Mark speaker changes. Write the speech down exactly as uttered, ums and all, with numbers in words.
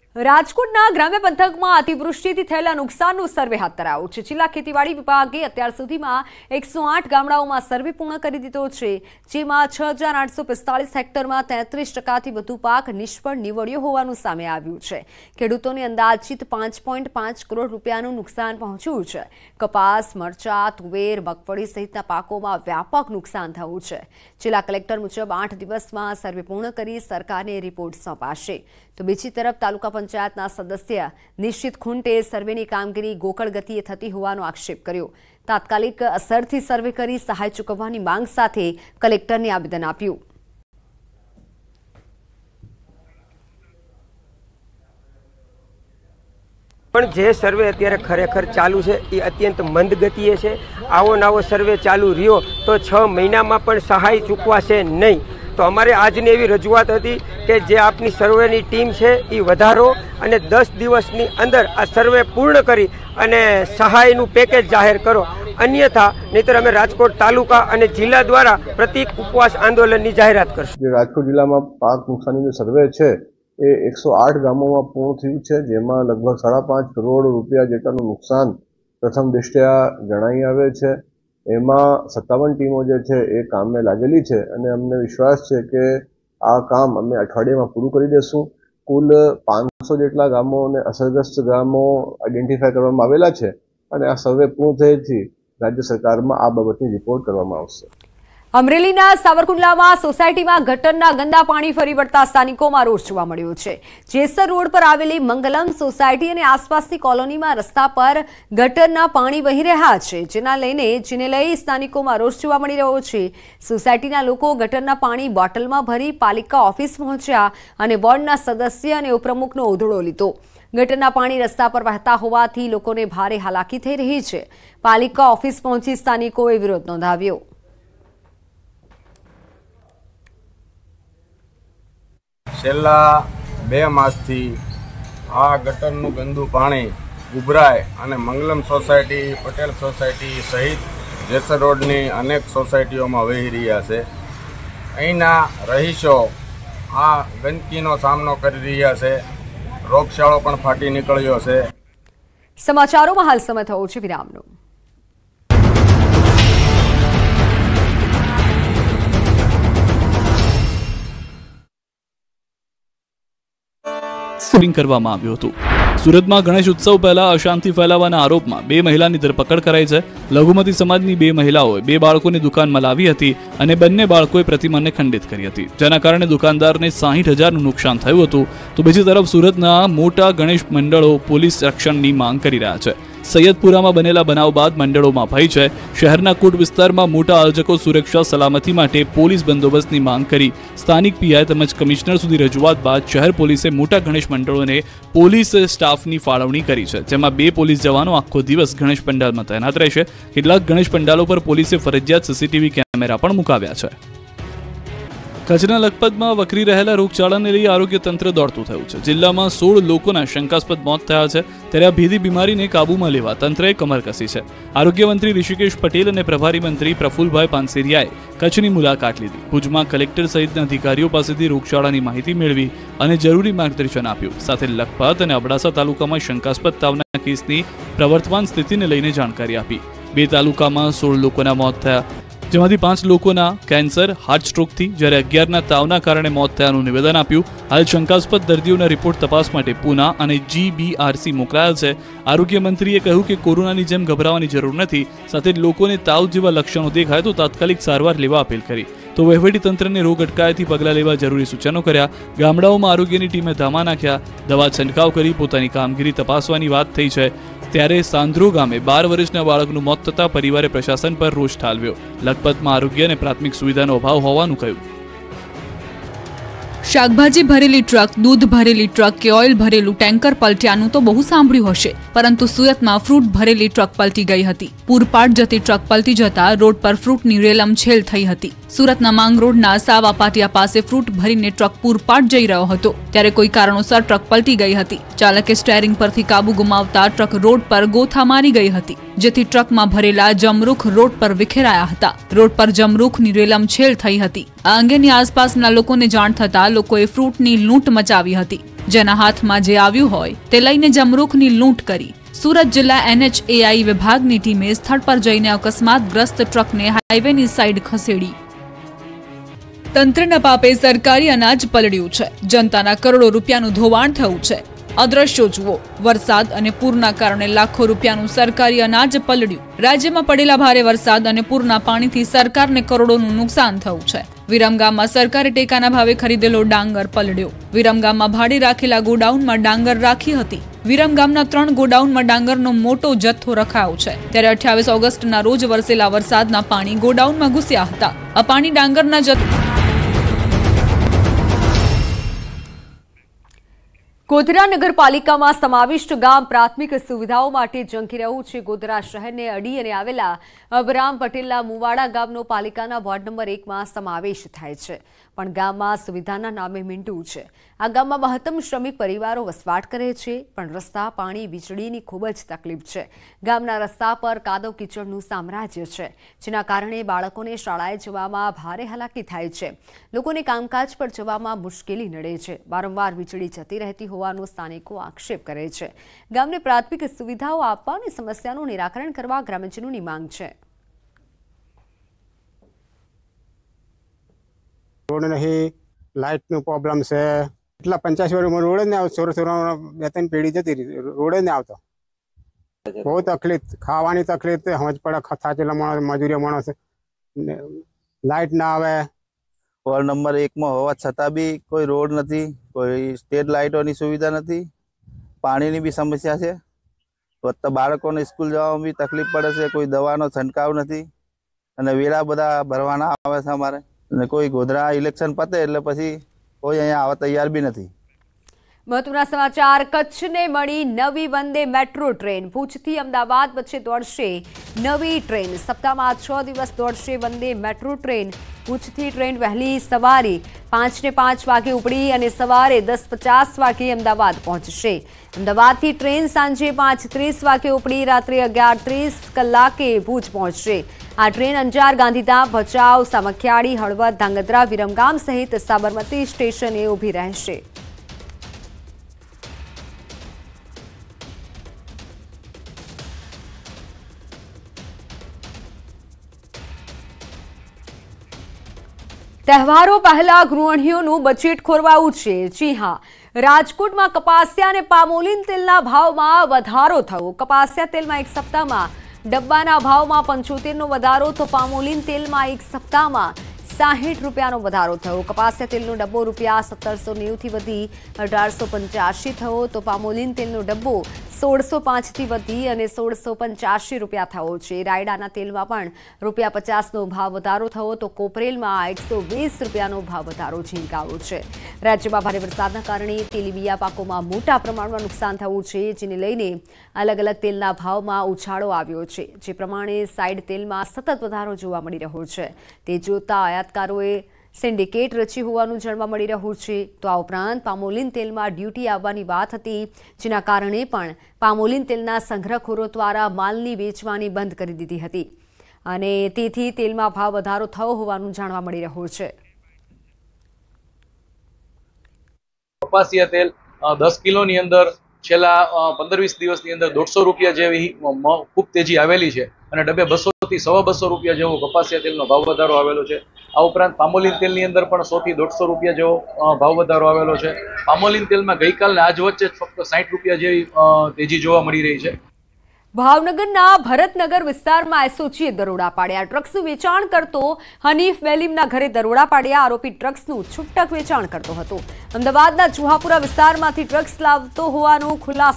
Speaker 1: રાજકોટના ગ્રામ્ય પંથકમાં અતિવૃષ્ટિથી થયેલા નુકસાનનું સર્વે હાથ ધરાયો છે। જિલ્લા ખેતીવાડી વિભાગે અત્યાર સુધીમાં એકસો આઠ ગામડાઓમાં સર્વે પૂર્ણ કરી દીધો છે, જેમાં છ હજાર આઠસો પિસ્તાળીસ હેક્ટરમાં તેત્રીસ ટકાથી વધુ પાક નિષ્ફળ નીવડ્યો હોવાનું સામે આવ્યું છે। ખેડૂતોને અંદાજિત પાંચ પોઈન્ટ પાંચ કરોડ રૂપિયાનું નુકસાન પહોંચ્યું છે। કપાસ, મરચા, તુવેર, મગફળી સહિતના પાકોમાં વ્યાપક નુકસાન થયું છે। જિલ્લા કલેક્ટર મુજબ આઠ દિવસમાં સર્વે પૂર્ણ કરી સરકારને રિપોર્ટ સોંપાશે। તો બીજી તરફ તાલુકા પંચાયતના સદસ્ય નિશ્ચિત ખુંટે સર્વેની કામગીરી ગોકળ ગતિએ થતી હોવાનો આક્ષેપ કર્યો। તાત્કાલિક અસરથી સર્વે કરી સહાય ચૂકવવાની માંગ સાથે કલેક્ટરને આવેદન આપ્યું।
Speaker 2: પણ જે સર્વે અત્યારે ખરેખર ચાલુ છે એ અત્યંત મંદ ગતિએ છે। આવો નવો સર્વે ચાલુ રહ્યો તો છ મહિનામાં પણ સહાય ચૂકવાશે નહીં। તો અમારે આજની એવી રજૂઆત હતી કે જે આપની સર્વેની ટીમ છે એ વધારો અને દસ દિવસની અંદર આ સર્વે પૂર્ણ કરી અને સહાયનું પેકેજ જાહેર કરો, અન્યથા નહીતર અમે રાજકોટ તાલુકા અને જિલ્લા દ્વારા પ્રતિક ઉપવાસ આંદોલનની જાહેરાત કરશું।
Speaker 3: રાજકોટ જિલ્લામાં પાક નુકસાનીનું સર્વે છે એ એકસો આઠ ગામોમાં પૂર્ણ થયું છે, જેમાં લગભગ સાડા પાંચ કરોડ રૂપિયા જેટલાનું નુકસાન પ્રથમ દૃષ્ટ્યા જણાઈ આવે છે। એમાં સત્તાવન ટીમો જે છે એ કામને લાગેલી છે અને અમને વિશ્વાસ છે કે આ કામ અમે અઠવાડિયામાં પૂરું કરી દેશું। કુલ પાંચસો જેટલા ગામો અને અસરગ્રસ્ત ગામો આઈડેન્ટિફાય કરવામાં આવેલા છે અને આ સર્વે પૂર્ણ થયેથી રાજ્ય સરકારમાં આ બાબતની રિપોર્ટ કરવામાં આવશે।
Speaker 1: અમરેલીના સાવરકુંડલામાં સોસાયટીમાં ગટરના ગંદા પાણી ફરી વળતા સ્થાનિકોમાં રોષ જોવા મળ્યો છે। જેસર રોડ પર આવેલી મંગલમ સોસાયટી અને આસપાસની કોલોનીમાં રસ્તા પર ગટરના પાણી વહી રહ્યા છે, જેના લઈને જેને લઈ સ્થાનિકોમાં રોષ જોવા મળી રહ્યો છે। સોસાયટીના લોકો ગટરના પાણી બોટલમાં ભરી પાલિકા ઓફિસ પહોંચ્યા અને વોર્ડના સદસ્ય અને ઉપપ્રમુખનો ઓધડો લીધો। ગટરના પાણી રસ્તા પર વહેતા હોવાથી લોકોને ભારે હાલાકી થઈ રહી છે। પાલિકા ઓફિસ પહોંચી સ્થાનિકોએ વિરોધ નોંધાવ્યો।
Speaker 4: છેલ્લા બે માસથી આ ગટરનું ગંદુ પાણી ઉભરાય અને મંગલમ સોસાયટી, પટેલ સોસાયટી સહિત જેસર રોડની અનેક સોસાયટીઓમાં વહી રહ્યા છે। અહીંના રહીશો આ ગંદકીનો સામનો કરી રહ્યા છે, રોગચાળો પણ ફાટી નીકળ્યો છે।
Speaker 1: સમાચારોમાં હાલ સમય થયો છે વિરામનો।
Speaker 5: કરવામાં આવ્યું હતું। સુરતમાં ગણેશ ઉત્સવ પહેલા અશાંતિ ફેલાવવાના આરોપમાં બે મહિલાની ધરપકડ કરાઈ છે। લઘુમતી સમાજની બે મહિલાઓએ બે બાળકોને દુકાનમાં લાવી હતી અને બંને બાળકોએ પ્રતિમાને ખંડિત કરી હતી, જેના કારણે દુકાનદારને સાહીઠ હજારનું નુકસાન થયું હતું। તો બીજી તરફ સુરતના મોટા ગણેશ મંડળો પોલીસ રક્ષણની માંગ કરી રહ્યા છે। સૈયદપુરામાં બનેલા બનાવ બાદ મંડળોમાં ભય છે। શહેરના કોટ વિસ્તારમાં મોટા આયોજકો સુરક્ષા સલામતી માટે પોલીસ બંદોબસ્તની માંગ કરી સ્થાનિક પીઆઈ તેમજ કમિશનર સુધી રજૂઆત બાદ શહેર પોલીસે મોટા ગણેશ મંડળોને પોલીસ સ્ટાફની ફાળવણી કરી છે, જેમાં બે પોલીસ જવાનો આખો દિવસ ગણેશ પંડાલમાં તૈનાત રહેશે। કેટલાક ગણેશ પંડાલો પર પોલીસે ફરજિયાત સીસીટીવી કેમેરા પણ મુકાવ્યા છે। કચ્છના લખપતમાં વકરી રહેલા રોગચાળાને લઈ આરોગ્ય તંત્ર દોડતું થયું છે। જિલ્લામાં સોળ લોકોના શંકાસ્પદ મોત થયા છે, ત્યારે આ ભેદી બીમારીને કાબૂમાં લેવા તંત્રએ કમર કસી છે। આરોગ્ય મંત્રી ઋષિકેશ પટેલ અને પ્રભારી મંત્રી પ્રફુલભાઈ પાનસેરિયાએ કચ્છની મુલાકાત લીધી। ભુજમાં કલેક્ટર સહિતના અધિકારીઓ પાસેથી રોગચાળાની માહિતી મેળવી અને જરૂરી માર્ગદર્શન આપ્યું। સાથે લખપત અને અબડાસા તાલુકામાં શંકાસ્પદ તાવના કેસની પ્રવર્તમાન સ્થિતિને લઈને જાણકારી આપી। બે તાલુકામાં સોળ લોકોના મોત થયા, જેમાંથી પાંચ લોકોના કેન્સર, હાર્ટ સ્ટ્રોકથી જ્યારે અગિયારના તાવના કારણે મોત થયાનું નિવેદન આપ્યું। હાલ શંકાસ્પદ દર્દીઓના રિપોર્ટ તપાસ માટે પૂના અને જીબીઆરસી મોકલાયેલ છે। આરોગ્ય મંત્રીએ કહ્યું કે કોરોનાની જેમ ગભરાવાની જરૂર નથી, સાથે લોકોને તાવ જેવા લક્ષણો દેખાય તો તાત્કાલિક સારવાર લેવા અપીલ કરી। તો વહીવટી તંત્રને રોગ અટકાયતી પગલાં લેવા જરૂરી સૂચનો કર્યા। ગામડાઓમાં આરોગ્યની ટીમે ધામા નાખ્યા, દવા છંટકાવ કરી પોતાની કામગીરી તપાસવાની વાત થઈ છે। ત્યારે સાંદ્રો ગામે બાર વર્ષના બાળકનું મોત થતાં પરિવારે પ્રશાસન પર રોષ ઠાલવ્યો। લખપતમાં આરોગ્ય અને પ્રાથમિક સુવિધાનો અભાવ હોવાનું કહ્યું।
Speaker 6: શાકભાજી ભરેલી ટ્રક, દૂધ ભરેલી ટ્રક કે ઓઇલ ભરેલું ટેન્કર પલટ્યાનું તો બહુ સાંભળ્યું હશે, પરંતુ સુરતમાં ફ્રૂટ ભરેલી ટ્રક પલટી ગઈ હતી। પૂરપાટ જતી ટ્રક પલટી જતા રોડ પર ફ્રૂટની રેલમછેલ થઈ હતી। સુરતના માંગરોડના સાવા પાટિયા પાસે ફ્રૂટ ભરીને ટ્રક પૂરપાટ જઈ રહ્યો હતો, ત્યારે કોઈ કારણોસર ટ્રક પલટી ગઈ હતી। ચાલકે સ્ટેરિંગ પરથી કાબુ ગુમાવતા ટ્રક રોડ પર ગોથા મારી ગઈ હતી, જેથી ટ્રકમાં ભરેલા જમરૂખ રોડ પર વિખેરાયા હતા। રોડ પર જમરૂખની રેલમછેલ થઈ હતી। આ અંગેની આસપાસના લોકોને જાણ થતા લોકોએ ફ્રૂટની લૂંટ મચાવી હતી, જેના હાથમાં જે આવ્યું હોય તે લઈને જમરૂખની લૂંટ કરી સુરત જિલ્લા એનએચએઆઈ વિભાગની ટીમે સ્થળ પર જઈને અકસ્માતગ્રસ્ત ટ્રકને હાઈવેની સાઈડ ખસેડી। તંત્રના પાપે સરકારી અનાજ પલળ્યું છે, જનતાના કરોડો રૂપિયાનું ધોવાણ થયું છે। અદ્રશ્યો જુઓ, વરસાદ અને પૂરના કારણે લાખો રૂપિયાનું સરકારી અનાજ પલળ્યું। રાજ્યમાં પડેલા ભારે વરસાદ અને પૂરના પાણીથી સરકારને કરોડોનું નુકસાન થયું છે। વિરમગામમાં સરકારે ટેકાના ભાવે ખરીદેલો ડાંગર પલળ્યો। વિરમગામમાં ભાડે રાખેલા ગોડાઉનમાં ડાંગર રાખી હતી। વિરમગામના ત્રણ ગોડાઉનમાં ડાંગરનો મોટો જથ્થો રખાયો છે, ત્યારે અઠ્યાવીસ ઓગસ્ટના રોજ વરસેલા વરસાદના પાણી ગોડાઉનમાં ઘૂસ્યા હતા। આ પાણી ડાંગરના જથ્થા
Speaker 1: ગોધરા નગરપાલિકામાં સમાવિષ્ટ ગામ પ્રાથમિક સુવિધાઓ માટે ઝંખી રહ્યું છે। ગોધરા શહેરને અડી અને આવેલા અબરામ પટેલના મુવાડા ગામનો પાલિકાના વોર્ડ નંબર એકમાં સમાવેશ થાય છે, પણ ગામમાં સુવિધાના નામે મીંડું છે। આ ગામમાં મહત્તમ શ્રમિક પરિવારો વસવાટ કરે છે, પણ રસ્તા, પાણી, વીજળીની ખૂબ જ તકલીફ છે। ગામના રસ્તા પર કાદવ કીચડનું સામ્રાજ્ય છે, જેના કારણે બાળકોને શાળાએ જવામાં ભારે હાલાકી થાય છે। લોકોને કામકાજ પર જવામાં મુશ્કેલી નડે છે। વારંવાર વીજળી જતી રહેતી હોવાનો સ્થાનિકો આક્ષેપ કરે છે। ગામને પ્રાથમિક સુવિધાઓ આપવા અને સમસ્યાનું નિરાકરણ કરવા ગ્રામજનોની માંગ છે।
Speaker 7: रोड नहीं, लाइट नो प्रॉब्लम से એટલા પંચાસી વર્ષમાં રોડ જ ને આવતો, સોળ સોળ બે ત્રણ પેઢી જતી રહી, રોડ જ ને આવતો। બહુ તકલીફ, ખાવાની તકલીફ, સમજ પડે થાચેલા માણસ, મજૂરી માણસ, લાઇટ ના આવે।
Speaker 8: વોર્ડ નંબર એકમાં હોવા છતાં બી કોઈ રોડ નથી, કોઈ સ્ટ્રીટ લાઇટોની સુવિધા નથી, પાણીની બી સમસ્યા છે, વત્તા બાળકોને સ્કૂલ જવામાં બી તકલીફ પડે છે, કોઈ દવાનો છંટકાવ નથી અને વેરા બધા ભરવાના આવે છે અમારે, અને કોઈ ગોધરા ઇલેક્શન પતે એટલે પછી કોઈ અહીંયા આવવા તૈયાર બી નથી।
Speaker 1: મહત્વના સમાચાર, કચ્છને મળી નવી વંદે મેટ્રો ટ્રેન। ભુજથી અમદાવાદ વચ્ચે દોડશે નવી ટ્રેન। સપ્તાહમાં છ દિવસ દોડશે વંદે મેટ્રો ટ્રેન। ભુજથી ટ્રેન વહેલી સવારે પાંચ ને પાંચ વાગે ઉપડી અને સવારે દસ પચાસ વાગે અમદાવાદ પહોંચશે। અમદાવાદથી ટ્રેન સાંજે પાંચ ત્રીસ વાગે ઉપડી રાત્રે અગિયાર ત્રીસ કલાકે ભુજ પહોંચશે। આ ટ્રેન અંજાર, ગાંધીધામ, ભચાઉ, સામખિયાળી, હળવદ, ધાંગધ્રા, વિરમગામ સહિત સાબરમતી સ્ટેશને ઊભી રહેશે। તહેવારો પહેલા ગૃહિણીઓનું બજેટ ખોરવાયું છે। જી હા, રાજકોટમાં કપાસિયા અને પામોલીન તેલના ભાવમાં વધારો થયો। કપાસિયા તેલમાં એક સપ્તાહમાં ડબ્બાના ભાવમાં પંચોતેરનો વધારો તો પામોલીન તેલમાં એક સપ્તાહમાં સાહીઠ રૂપિયાનો વધારો થયો। કપાસિયા તેલનો ડબ્બો રૂપિયા સત્તરસો નેવુંથી વધી અઢારસો પંચ્યાસી થયો તો પામોલીન તેલનો ડબ્બો સોળસો પાંચથી વધી અને સોળસો પંચ્યાસી રૂપિયા થયો છે। રાયડાના તેલમાં પણ રૂપિયા પચાસનો ભાવ વધારો થયો તો કોપરેલમાં એકસો વીસ રૂપિયાનો ભાવ વધારો ઝીંકાયો છે। રાજ્યમાં ભારે વરસાદના કારણે તેલીબિયા પાકોમાં મોટા પ્રમાણમાં નુકસાન થયું છે, જેને લઈને અલગ અલગ તેલના ભાવમાં ઉછાળો આવ્યો છે, જે પ્રમાણે સાઇડ તેલમાં સતત વધારો જોવા મળી રહ્યો છે। તે જોતા આયાતકારોએ સિન્ડિકેટ રચી હોવાનું જાણવા મળી રહ્યું છે। તો આ ઉપરાંત પામોલીન તેલમાં ડ્યુટી આવવાની વાત હતી, જેના કારણે પણ પામોલીન તેલના સંગ્રહખોરો દ્વારા માલની વેચવાની બંધ કરી દીધી હતી અને તેથી તેલમાં ભાવ વધારો થયો હોવાનું જાણવા મળી રહ્યું છે।
Speaker 9: કપાસિયા તેલ દસ કિલોની અંદર છેલ્લા પંદર વીસ દિવસની અંદર દોઢસો રૂપિયા જેવી ખૂબ તેજી આવેલી છે અને ડબ્બે બસો થી સવા બસો રૂપિયા જેવો કપાસિયા તેલનો ભાવ વધારો આવેલો છે। આ ઉપરાંત પામોલીન તેલની અંદર પણ સો થી દોઢસો રૂપિયા જેવો ભાવ વધારો આવેલો છે। પામોલીન તેલમાં ગઈકાલને આજ વચ્ચે ફક્ત સાઠ રૂપિયા જેવી તેજી જોવા મળી રહી છે।
Speaker 1: ભાવનગરના ભરતનગર વિસ્તારમાં એસઓજીએ દરોડા પાડ્યા। ડ્રગ્સનું વેચાણ કરતો હનીફ બેલીમના ઘરે દરોડા પાડ્યા। આરોપી ડ્રગ્સનું છૂટક વેચાણ કરતો હતો। અમદાવાદના જુહાપુરા વિસ્તારમાંથી ડ્રગ્સ લાવતો હોવાનો ખુલાસો